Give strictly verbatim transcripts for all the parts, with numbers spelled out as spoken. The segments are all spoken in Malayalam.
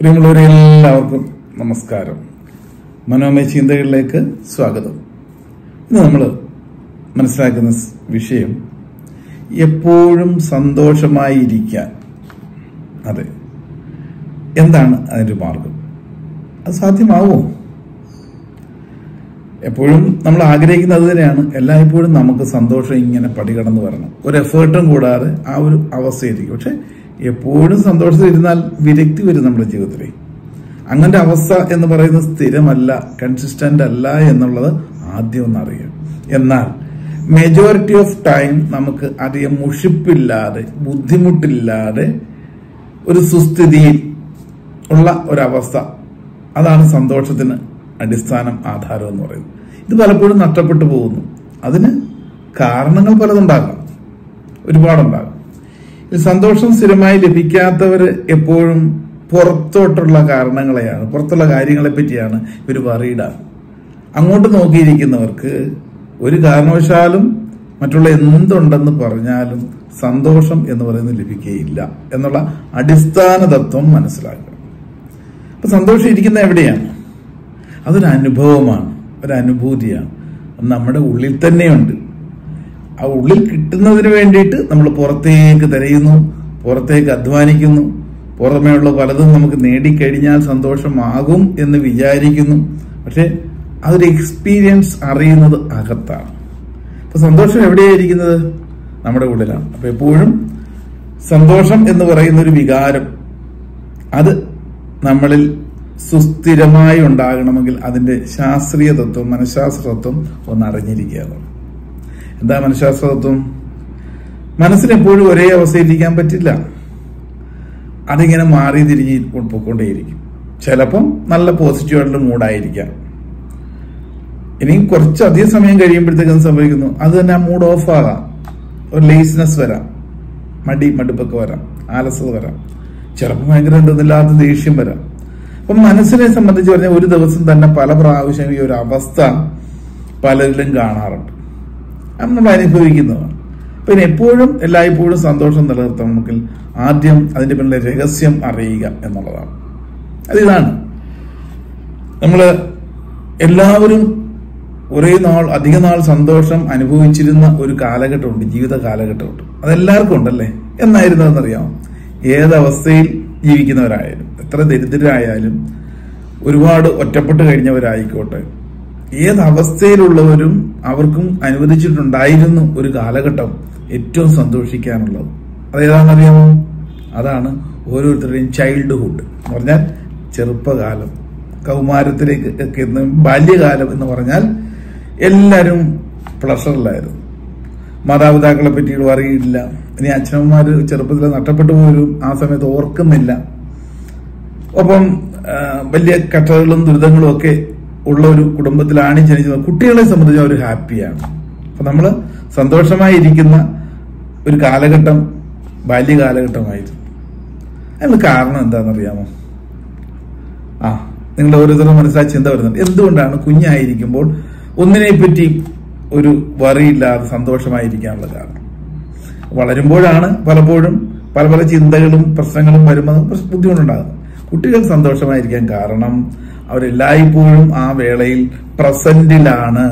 പ്രിയമുള്ളവരെ എല്ലാവർക്കും നമസ്കാരം. മനോമയ ചിന്തകളിലേക്ക് സ്വാഗതം. ഇന്ന് നമ്മൾ മനസ്സിലാക്കുന്ന വിഷയം എപ്പോഴും സന്തോഷമായിരിക്കാൻ. അതെ, എന്താണ് അതിൻ്റെ മാർഗം? അത് സാധ്യമാവുമോ? എപ്പോഴും നമ്മൾ ആഗ്രഹിക്കുന്നത് അത് തന്നെയാണ്. എല്ലായ്പ്പോഴും നമുക്ക് സന്തോഷം ഇങ്ങനെ പടികടന്ന് വരണം, ഒരു എഫേർട്ടും കൂടാതെ ആ ഒരു അവസ്ഥയായിരിക്കും. പക്ഷെ എപ്പോഴും സന്തോഷത്തിൽ ഇരുന്നാൽ വിരക്തി വരും നമ്മുടെ ജീവിതത്തിൽ. അങ്ങനത്തെ അവസ്ഥ എന്ന് പറയുന്നത് സ്ഥിരമല്ല, കൺസിസ്റ്റന്റ് അല്ല എന്നുള്ളത് ആദ്യം ഒന്നറിയാം. എന്നാൽ മെജോറിറ്റി ഓഫ് ടൈം നമുക്ക് അധികം മുഷിപ്പില്ലാതെ ബുദ്ധിമുട്ടില്ലാതെ ഒരു സുസ്ഥിതിയിൽ ഉള്ള ഒരവസ്ഥ, അതാണ് സന്തോഷത്തിന് അടിസ്ഥാനം, ആധാരം എന്ന് പറയുന്നത്. ഇത് പലപ്പോഴും നഷ്ടപ്പെട്ടു പോകുന്നു. അതിന് കാരണങ്ങൾ പലതുണ്ടാകാം, ഒരുപാടുണ്ടാകാം. ഈ സന്തോഷം സ്ഥിരമായി ലഭിക്കാത്തവര് എപ്പോഴും പുറത്തോട്ടുള്ള കാരണങ്ങളെയാണ്, പുറത്തുള്ള കാര്യങ്ങളെ പറ്റിയാണ് ഇവർ വറീഡാണ്. അങ്ങോട്ട് നോക്കിയിരിക്കുന്നവർക്ക് ഒരു കാരണവശാലും മറ്റുള്ള എന്തുണ്ടെന്ന് പറഞ്ഞാലും സന്തോഷം എന്ന് പറയുന്നത് ലഭിക്കുകയില്ല എന്നുള്ള അടിസ്ഥാന തത്വം മനസ്സിലാക്കുക. അപ്പൊ സന്തോഷം ഇരിക്കുന്ന എവിടെയാണ്? അതൊരു അനുഭവമാണ്, ഒരു അനുഭൂതിയാണ്. അത് നമ്മുടെ ഉള്ളിൽ തന്നെയുണ്ട്. ആ ഉള്ളിൽ കിട്ടുന്നതിന് വേണ്ടിയിട്ട് നമ്മൾ പുറത്തേക്ക് തിരയുന്നു, പുറത്തേക്ക് അധ്വാനിക്കുന്നു. പുറമേയുള്ള പലതും നമുക്ക് നേടിക്കഴിഞ്ഞാൽ സന്തോഷമാകും എന്ന് വിചാരിക്കുന്നു. പക്ഷെ അതൊരു എക്സ്പീരിയൻസ് അറിയുന്നത് അകത്താണ്. അപ്പൊ സന്തോഷം എവിടെയായിരിക്കുന്നത്? നമ്മുടെ ഉള്ളിലാണ്. അപ്പൊ എപ്പോഴും സന്തോഷം എന്ന് പറയുന്ന ഒരു വികാരം അത് നമ്മളിൽ സുസ്ഥിരമായി ഉണ്ടാകണമെങ്കിൽ അതിന്റെ ശാസ്ത്രീയ തത്വം, മനഃശാസ്ത്ര തത്വം ഒന്ന് അറിഞ്ഞിരിക്കുക. എന്താ മനഃശാസ്ത്ര തത്വം? മനസ്സിനെപ്പോഴും ഒരേ അവസ്ഥയിലിരിക്കാൻ പറ്റില്ല. അതിങ്ങനെ മാറി തിരിഞ്ഞ് പോയിക്കൊണ്ടേയിരിക്കും. ചിലപ്പം നല്ല പോസിറ്റീവായിട്ടുള്ള മൂഡായിരിക്കാം. ഇനി കുറച്ചധികം സമയം കഴിയുമ്പോഴത്തേക്കും സംഭവിക്കുന്നു, അത് തന്നെ ആ മൂഡ് ഓഫ് ആകാം. ഒരു ലേസിനെസ് വരാം, മടി മടുപ്പൊക്കെ വരാം, ആലസ്യത വരാം, ചിലപ്പോൾ ഭയങ്കര എന്തെന്നില്ലാത്ത ദേഷ്യം വരാം. അപ്പം മനസ്സിനെ സംബന്ധിച്ച് പറഞ്ഞാൽ ഒരു ദിവസം തന്നെ പല പ്രാവശ്യം ഈ ഒരു അവസ്ഥ പലരിലും കാണാറുണ്ട്. അത് നമ്മൾ അനുഭവിക്കുന്നതാണ്. പിന്നെ എപ്പോഴും എല്ലായ്പ്പോഴും സന്തോഷം നിലനിർത്തണമെങ്കിൽ ആദ്യം അതിന്റെ പിന്നിലെ രഹസ്യം അറിയുക എന്നുള്ളതാണ്. അതിതാണ് നമ്മള് എല്ലാവരും ഒരേ നാൾ അധിക നാൾ സന്തോഷം അനുഭവിച്ചിരുന്ന ഒരു കാലഘട്ടമുണ്ട്, ജീവിത കാലഘട്ടമുണ്ട്. അതെല്ലാവർക്കും ഉണ്ടല്ലേ? എന്നായിരുന്നു എന്നറിയാമോ? ഏതവസ്ഥയിൽ ജീവിക്കുന്നവരായാലും, എത്ര ദരിദ്രരായാലും, ഒരുപാട് ഒറ്റപ്പെട്ട് കഴിഞ്ഞവരായിക്കോട്ടെ, ഏതവസ്ഥയിലുള്ളവരും അവർക്കും അനുവദിച്ചിട്ടുണ്ടായിരുന്നു ഒരു കാലഘട്ടം ഏറ്റവും സന്തോഷിക്കാനുള്ളത്. അതേതാണെന്നറിയാമോ? അതാണ് ഓരോരുത്തരുടെയും ചൈൽഡ്ഹുഡ് എന്ന് പറഞ്ഞാൽ ചെറുപ്പകാലം, കൗമാരത്തിലേക്ക് ഒക്കെ ബാല്യകാലം എന്ന് പറഞ്ഞാൽ എല്ലാവരും പ്ലഷറിലായിരുന്നു. മാതാപിതാക്കളെ പറ്റിയിട്ട് അറിയില്ല. ഇനി അച്ഛനമ്മമാര് ചെറുപ്പത്തിൽ നഷ്ടപ്പെട്ടു പോലും ആ സമയത്ത് ഓർക്കുന്നില്ല. ഒപ്പം വലിയ കഷ്ടതകളും ദുരിതങ്ങളും ഒക്കെ ഉള്ള ഒരു കുടുംബത്തിലാണ് ജനിച്ചത്. കുട്ടികളെ സംബന്ധിച്ച് അവർ ഹാപ്പിയാണ്. അപ്പൊ നമ്മള് സന്തോഷമായിരിക്കുന്ന ഒരു കാലഘട്ടം ബാല്യകാലഘട്ടമായിരുന്നു. അതിന് കാരണം എന്താണെന്നറിയാമോ? ആ നിങ്ങൾ ഓരോരുത്തരും മനസ്സിലാക്കി ചിന്ത വരുന്നുണ്ട്. എന്തുകൊണ്ടാണ് കുഞ്ഞായിരിക്കുമ്പോൾ ഒന്നിനെ പറ്റി ഒരു വറിയില്ലാതെ സന്തോഷമായിരിക്കാനുള്ള കാരണം? വളരുമ്പോഴാണ് പലപ്പോഴും പല പല ചിന്തകളും പ്രശ്നങ്ങളും വരുമ്പോൾ ബുദ്ധിമുട്ടുണ്ടാകുന്നത്. കുട്ടികൾ സന്തോഷമായിരിക്കാൻ കാരണം അവരെല്ലായ്പ്പോഴും ആ വേളയിൽ പ്രസന്റിലാണ്,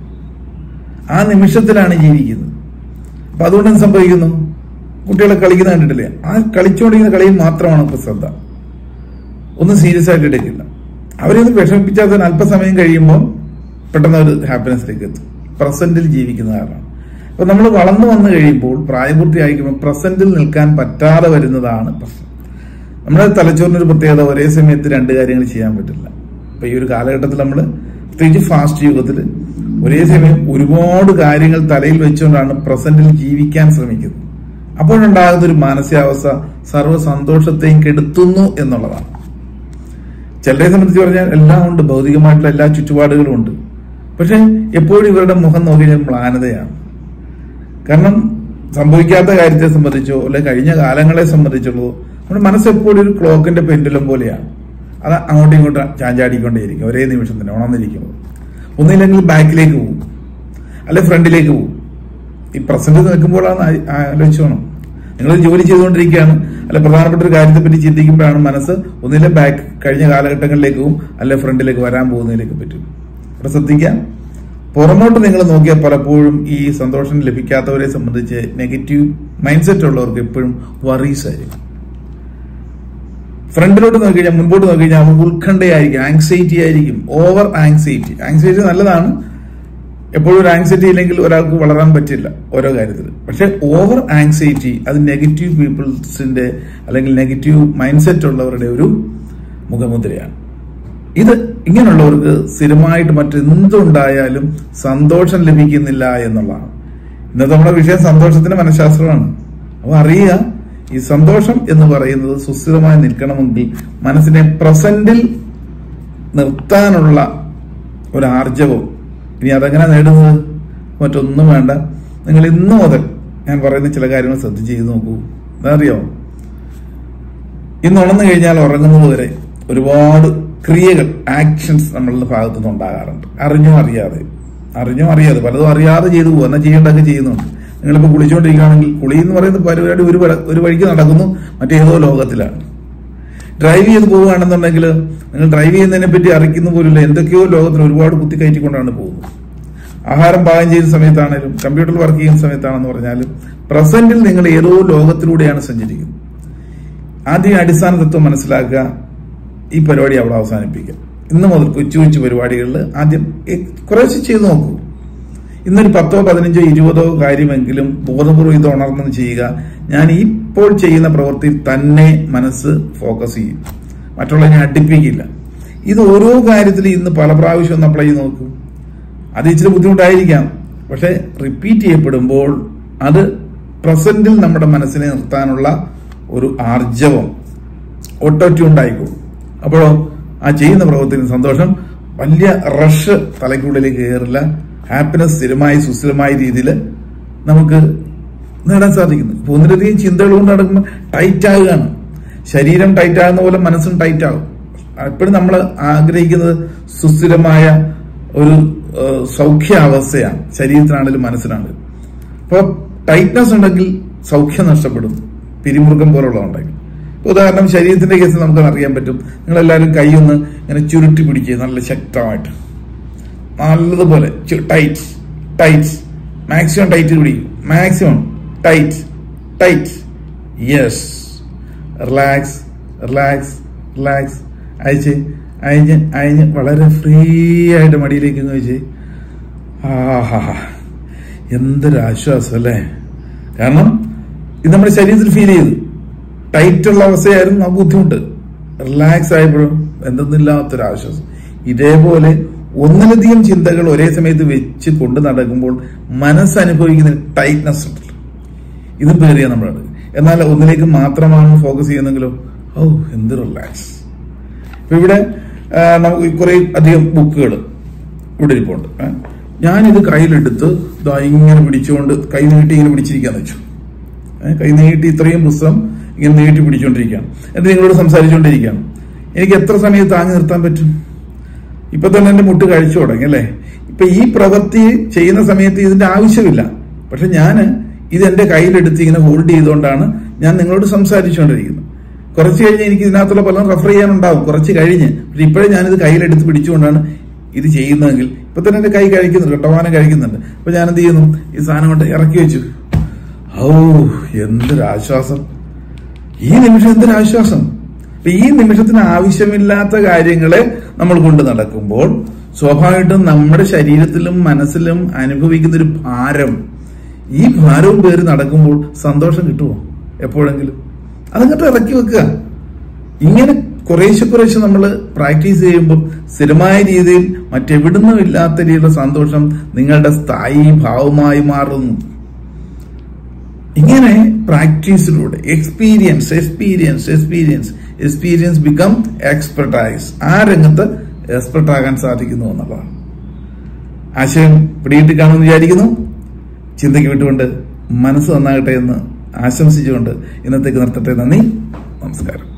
ആ നിമിഷത്തിലാണ് ജീവിക്കുന്നത്. അപ്പൊ അതുകൊണ്ട് എന്ത് സംഭവിക്കുന്നു? കുട്ടികളെ കളിക്കുന്ന കണ്ടിട്ടില്ലേ? ആ കളിച്ചുകൊണ്ടിരിക്കുന്ന കളിയിൽ മാത്രമാണ് ഇപ്പൊ ശ്രദ്ധ. ഒന്നും സീരിയസ് ആയിട്ട് എടുക്കില്ല. അവരെയൊന്നും വിഷമിപ്പിച്ചാൽ തന്നെ അല്പസമയം കഴിയുമ്പോൾ പെട്ടെന്ന് ഒരു ഹാപ്പിനെസ്സിലേക്ക് എത്തും. പ്രസന്റിൽ ജീവിക്കുന്ന കാരണം. അപ്പൊ നമ്മൾ വളർന്നു വന്നു കഴിയുമ്പോൾ, പ്രായപൂർത്തിയായിരിക്കുമ്പോൾ പ്രസന്റിൽ നിൽക്കാൻ പറ്റാതെ വരുന്നതാണ് പ്രശ്നം. നമ്മുടെ തലച്ചോറിനൊരു പ്രത്യേകത, ഒരേ സമയത്ത് രണ്ട് കാര്യങ്ങൾ ചെയ്യാൻ പറ്റില്ല. അപ്പൊ ഈ ഒരു കാലഘട്ടത്തിൽ നമ്മൾ പ്രത്യേകിച്ച് ഫാസ്റ്റ് യുഗത്തിൽ ഒരേ സമയം ഒരുപാട് കാര്യങ്ങൾ തലയിൽ വെച്ചുകൊണ്ടാണ് പ്രസന്റിൽ ജീവിക്കാൻ ശ്രമിക്കുന്നത്. അപ്പോഴുണ്ടാകുന്ന ഒരു മാനസികാവസ്ഥ സർവ്വ സന്തോഷത്തെയും കെടുത്തുന്നു എന്നുള്ളതാണ്. ചിലരെ സംബന്ധിച്ച് പറഞ്ഞാൽ എല്ലാം ഉണ്ട്, ഭൗതികമായിട്ടുള്ള എല്ലാ ചുറ്റുപാടുകളും ഉണ്ട്. പക്ഷെ എപ്പോഴും ഇവരുടെ മുഖം നോക്കി കഴിഞ്ഞാൽ മ്ലാനതയാണ്. കാരണം സംഭവിക്കാത്ത കാര്യത്തെ സംബന്ധിച്ചോ അല്ലെ കഴിഞ്ഞ കാലങ്ങളെ സംബന്ധിച്ചുള്ളതോ നമ്മുടെ മനസ്സെപ്പോഴും ഒരു ക്ലോക്കിന്റെ പെൻഡുലം പോലെയാണ്. അത് അങ്ങോട്ടും ഇങ്ങോട്ടും ചാഞ്ചാടിക്കൊണ്ടേയിരിക്കും ഒരേ നിമിഷം തന്നെ ഉണർന്നിരിക്കുമ്പോൾ. ഒന്നില്ലെങ്കിൽ ബാക്കിലേക്ക് പോകും, അല്ലെ ഫ്രണ്ടിലേക്ക് പോകും. ഈ പ്രസന്റ് നിൽക്കുമ്പോഴാണ് ആലോചിച്ചോണം. നിങ്ങൾ ജോലി ചെയ്തുകൊണ്ടിരിക്കുകയാണ്, അല്ല പ്രധാനപ്പെട്ട ഒരു കാര്യത്തെ പറ്റി ചിന്തിക്കുമ്പോഴാണ് മനസ്സ് ഒന്നിലെ ബാക്ക് കഴിഞ്ഞ കാലഘട്ടങ്ങളിലേക്കും അല്ലെ ഫ്രണ്ടിലേക്ക് വരാൻ പോകുന്നതിലേക്ക് പറ്റും. അവിടെ ശ്രദ്ധിക്കാം, പുറമോട്ട് നിങ്ങൾ നോക്കിയാൽ പലപ്പോഴും ഈ സന്തോഷം ലഭിക്കാത്തവരെ സംബന്ധിച്ച് നെഗറ്റീവ് മൈൻഡ് സെറ്റ് ഉള്ളവർക്ക് എപ്പോഴും വറീസ് ആയിരിക്കും. ഫ്രണ്ടിലോട്ട് നോക്കി കഴിഞ്ഞാൽ, മുൻപോട്ട് നോക്കി കഴിഞ്ഞാൽ അവർക്ക് ഉത്കണ്ഠയായിരിക്കും, ആങ്സൈറ്റി ആയിരിക്കും, ഓവർ ആങ്സൈറ്റി. ആങ്സൈറ്റി നല്ലതാണ്, എപ്പോഴും ഒരു ആങ്സൈറ്റി ഇല്ലെങ്കിൽ ഒരാൾക്ക് വളരാൻ പറ്റില്ല ഓരോ കാര്യത്തിൽ. പക്ഷെ ഓവർ ആങ്സൈറ്റി അത് നെഗറ്റീവ് പീപ്പിൾസിന്റെ അല്ലെങ്കിൽ നെഗറ്റീവ് മൈൻഡ് സെറ്റ് ഉള്ളവരുടെ ഒരു മുഖമുദ്രയാണ്. ഇത് ഇങ്ങനെയുള്ളവർക്ക് സ്ഥിരമായിട്ട് മറ്റെന്തുണ്ടായാലും സന്തോഷം ലഭിക്കുന്നില്ല എന്നുള്ളതാണ്. ഇന്നത്തെ നമ്മുടെ വിഷയം സന്തോഷത്തിന്റെ മനഃശാസ്ത്രമാണ്. അപ്പൊ അറിയുക, ഈ സന്തോഷം എന്ന് പറയുന്നത് സുസ്ഥിരമായി നിൽക്കണമെങ്കിൽ മനസ്സിനെ പ്രസന്റിൽ നിർത്താനുള്ള ഒരു ആർജവം. ഇനി അതെങ്ങനെ നേടുന്നത്? മറ്റൊന്നും വേണ്ട, നിങ്ങൾ ഇന്നു മുതൽ ഞാൻ പറയുന്ന ചില കാര്യങ്ങൾ ശ്രദ്ധിച്ച് ചെയ്ത് നോക്കൂ. എന്താ അറിയോ, ഇന്ന് ഉണർന്നു കഴിഞ്ഞാൽ ഉറങ്ങുന്നത് വരെ ഒരുപാട് ക്രിയകൾ, ആക്ഷൻസ് നമ്മളുടെ ഭാഗത്തു നിന്ന് ഉണ്ടാകാറുണ്ട്. അറിഞ്ഞോ അറിയാതെ, അറിഞ്ഞോ അറിയാതെ പലതും അറിയാതെ ചെയ്തു പോകും, എന്നാൽ ചെയ്യേണ്ടതൊക്കെ ചെയ്യുന്നുണ്ട്. നിങ്ങളിപ്പോൾ കുളിച്ചുകൊണ്ടിരിക്കുകയാണെങ്കിൽ കുളി എന്ന് പറയുന്ന പരിപാടി ഒരു ഒരു വഴിക്ക് നടക്കുന്നു, മറ്റേതോ ലോകത്തിലാണ്. ഡ്രൈവ് ചെയ്ത് പോവുകയാണെന്നുണ്ടെങ്കിൽ നിങ്ങൾ ഡ്രൈവ് ചെയ്യുന്നതിനെ പറ്റി അറിയിക്കുന്ന പോലില്ല, എന്തൊക്കെയോ ലോകത്തിൽ ഒരുപാട് കുത്തിക്കയറ്റിക്കൊണ്ടാണ് പോകുന്നത്. ആഹാരം പാകം ചെയ്യുന്ന സമയത്താണേലും കമ്പ്യൂട്ടറിൽ വർക്ക് ചെയ്യുന്ന സമയത്താണെന്ന് പറഞ്ഞാലും പ്രസന്റിൽ നിങ്ങൾ ഏതോ ലോകത്തിലൂടെയാണ് സഞ്ചരിക്കുന്നത്. ആദ്യം അടിസ്ഥാന തത്വം മനസ്സിലാക്കുക, ഈ പരിപാടി അവിടെ അവസാനിപ്പിക്കുക. ഇന്ന് മുതൽ കൊച്ചു കൊച്ചു പരിപാടികളിൽ ആദ്യം കുറേശ്ശെ ചെയ്ത് നോക്കൂ. ഇന്നൊരു പത്തോ പതിനഞ്ചോ ഇരുപതോ കാര്യമെങ്കിലും ബോധപൂർവ്വം ഇത് ഉണർന്നു ചെയ്യുക. ഞാൻ ഇപ്പോൾ ചെയ്യുന്ന പ്രവൃത്തിയിൽ തന്നെ മനസ്സ് ഫോക്കസ് ചെയ്യും, മറ്റുള്ളതിനെ അടുപ്പിക്കില്ല. ഇത് ഓരോ കാര്യത്തിലും ഇന്ന് പല പ്രാവശ്യം ഒന്ന് അപ്ലൈ ചെയ്ത് നോക്കൂ. അത് ഇച്ചിരി ബുദ്ധിമുട്ടായിരിക്കാം, പക്ഷെ റിപ്പീറ്റ് ചെയ്യപ്പെടുമ്പോൾ അത് പ്രസന്റിൽ നമ്മുടെ മനസ്സിനെ നിർത്താനുള്ള ഒരു ആർജവം ഓട്ടോ ട്യൂണ്ടായിക്കോളും. അപ്പോഴോ ആ ചെയ്യുന്ന പ്രവൃത്തിയിൽ സന്തോഷം, വലിയ റഷ് തലയ്ക്കുള്ളിലേക്ക് കയറില്ല. ഹാപ്പിനെസ് സ്ഥിരമായി സുസ്ഥിരമായ രീതിയിൽ നമുക്ക് നേടാൻ സാധിക്കുന്നു. ഇപ്പൊ ഒന്നിലധികം ചിന്തകൾ കൊണ്ട് നടക്കുമ്പോൾ ടൈറ്റ് ആകുകയാണ്. ശരീരം ടൈറ്റ് ആകുന്ന പോലെ മനസ്സും ടൈറ്റ് ആകും. എപ്പോഴും നമ്മൾ ആഗ്രഹിക്കുന്നത് സുസ്ഥിരമായ ഒരു സൗഖ്യാവസ്ഥയാണ്, ശരീരത്തിനാണെങ്കിലും മനസ്സിനാണെങ്കിലും. അപ്പോൾ ടൈറ്റ്നസ് ഉണ്ടെങ്കിൽ സൗഖ്യം നഷ്ടപ്പെടും, പിരിമുറുക്കം പോലുള്ളതുണ്ടെങ്കിൽ. ഉദാഹരണം ശരീരത്തിന്റെ കേസിൽ നമുക്ക് അറിയാൻ പറ്റും. നിങ്ങളെല്ലാവരും കൈ ഒന്ന് ഇങ്ങനെ ചുരുട്ടി പിടിക്കുക, നല്ല ശക്തമായിട്ട്, നല്ലതുപോലെ ടൈറ്റ് ടൈറ്റ് മാക്സിമം ടൈറ്റ് പിടിക്കും, maximum tight tight yes. Relax relax relax. അയച്ച് അയഞ്ഞ് അയഞ്ഞ് വളരെ ഫ്രീ ആയിട്ട് മടിയിലേക്ക് വെച്ച്. ആഹാ, എന്തൊരു ആശ്വാസം അല്ലേ! കാരണം ഇത് നമ്മുടെ ശരീരത്തിൽ ഫീൽ ചെയ്തു. ടൈറ്റുള്ള അവസ്ഥയായിരുന്നു നമുക്ക് ബുദ്ധിമുട്ട്. റിലാക്സ് ആയപ്പോഴും എന്തെന്നില്ലാത്തൊരാശ്വാസം. ഇതേപോലെ ഒന്നിലധികം ചിന്തകൾ ഒരേ സമയത്ത് വെച്ച് കൊണ്ട് നടക്കുമ്പോൾ മനസ്സനുഭവിക്കുന്ന ടൈറ്റ്നസ് ഉണ്ടല്ലോ, ഇത് പേറിയാ നമ്മളാണ്. എന്നാൽ ഒന്നിലേക്ക് മാത്രമാണ് ഫോക്കസ് ചെയ്യുന്നെങ്കിലോ, ഓ എന്ത് റിലാക്സ്. ഇപ്പൊ ഇവിടെ നമുക്ക് കുറെ അധികം ബുക്കുകൾ ഇവിടെ ഇരിപ്പുണ്ട്. ഞാനിത് കയ്യിലെടുത്ത് ഇതാ ഇങ്ങനെ പിടിച്ചുകൊണ്ട് കൈ നീട്ടി ഇങ്ങനെ പിടിച്ചിരിക്കാന്ന് വെച്ചു. കൈ നീട്ടി ഇത്രയും പുസ്തകം ഇങ്ങനെ നീട്ടി പിടിച്ചുകൊണ്ടിരിക്കുകയാണ്. എന്നിട്ട് നിങ്ങളോട് സംസാരിച്ചുകൊണ്ടിരിക്കുകയാണ്. എനിക്ക് എത്ര സമയം താങ്ങി നിർത്താൻ പറ്റും? ഇപ്പൊ തന്നെ എന്റെ മുട്ട് കഴിച്ചു തുടങ്ങി അല്ലേ? ഇപ്പൊ ഈ പ്രവൃത്തി ചെയ്യുന്ന സമയത്ത് ഇതിന്റെ ആവശ്യമില്ല. പക്ഷെ ഞാൻ ഇത് എന്റെ കയ്യിലെടുത്ത് ഇങ്ങനെ ഹോൾഡ് ചെയ്തുകൊണ്ടാണ് ഞാൻ നിങ്ങളോട് സംസാരിച്ചുകൊണ്ടിരിക്കുന്നത്. കുറച്ച് കഴിഞ്ഞ് എനിക്ക് ഇതിനകത്തുള്ള പലതും റെഫർ ചെയ്യാനുണ്ടാവും കുറച്ച് കഴിഞ്ഞ്. പക്ഷെ ഇപ്പോഴും ഞാനിത് കയ്യിലെടുത്ത് പിടിച്ചുകൊണ്ടാണ് ഇത് ചെയ്യുന്നതെങ്കിൽ ഇപ്പൊ തന്നെ എന്റെ കൈ കഴിക്കുന്നുണ്ട്, കട്ടവാനം കഴിക്കുന്നുണ്ട്. അപ്പൊ ഞാൻ എന്ത് ചെയ്യുന്നു? ഈ സാധനം കൊണ്ട് ഇറക്കി വെച്ചു. ഓ എന്തൊരാശ്വാസം! ഈ നിമിഷം എന്തൊരാശ്വാസം! അപ്പൊ ഈ നിമിഷത്തിന് ആവശ്യമില്ലാത്ത കാര്യങ്ങളെ നമ്മൾ കൊണ്ട് നടക്കുമ്പോൾ സ്വാഭാവികമായിട്ടും നമ്മുടെ ശരീരത്തിലും മനസ്സിലും അനുഭവിക്കുന്ന ഒരു ഭാരം, ഈ ഭാരവും പേര് നടക്കുമ്പോൾ സന്തോഷം കിട്ടുമോ എപ്പോഴെങ്കിലും? അതങ്ങോട്ട് ഇറക്കി വെക്കുക. ഇങ്ങനെ കുറേശ്ശെ കുറേശ്ശെ നമ്മൾ പ്രാക്ടീസ് ചെയ്യുമ്പോൾ സ്ഥിരമായ രീതിയിൽ മറ്റെവിടുന്നും ഇല്ലാത്ത രീതിയിലുള്ള സന്തോഷം നിങ്ങളുടെ സ്ഥായി ഭാവമായി മാറുന്നു. ഇങ്ങനെ പ്രാക്ടീസിലൂടെ experience experience experience experience become expertise. ആ രംഗത്ത് എക്സ്പെർട്ട് ആകാൻ സാധിക്കുന്നു എന്നുള്ളതാണ്. ആശയം പിടിയിട്ട് കാണുമെന്ന് വിചാരിക്കുന്നു. ചിന്തയ്ക്ക് വിട്ടുകൊണ്ട് മനസ്സ് നന്നാകട്ടെ എന്ന് ആശംസിച്ചുകൊണ്ട് ഇന്നത്തേക്ക് നിർത്തട്ടെ. നന്ദി, നമസ്കാരം.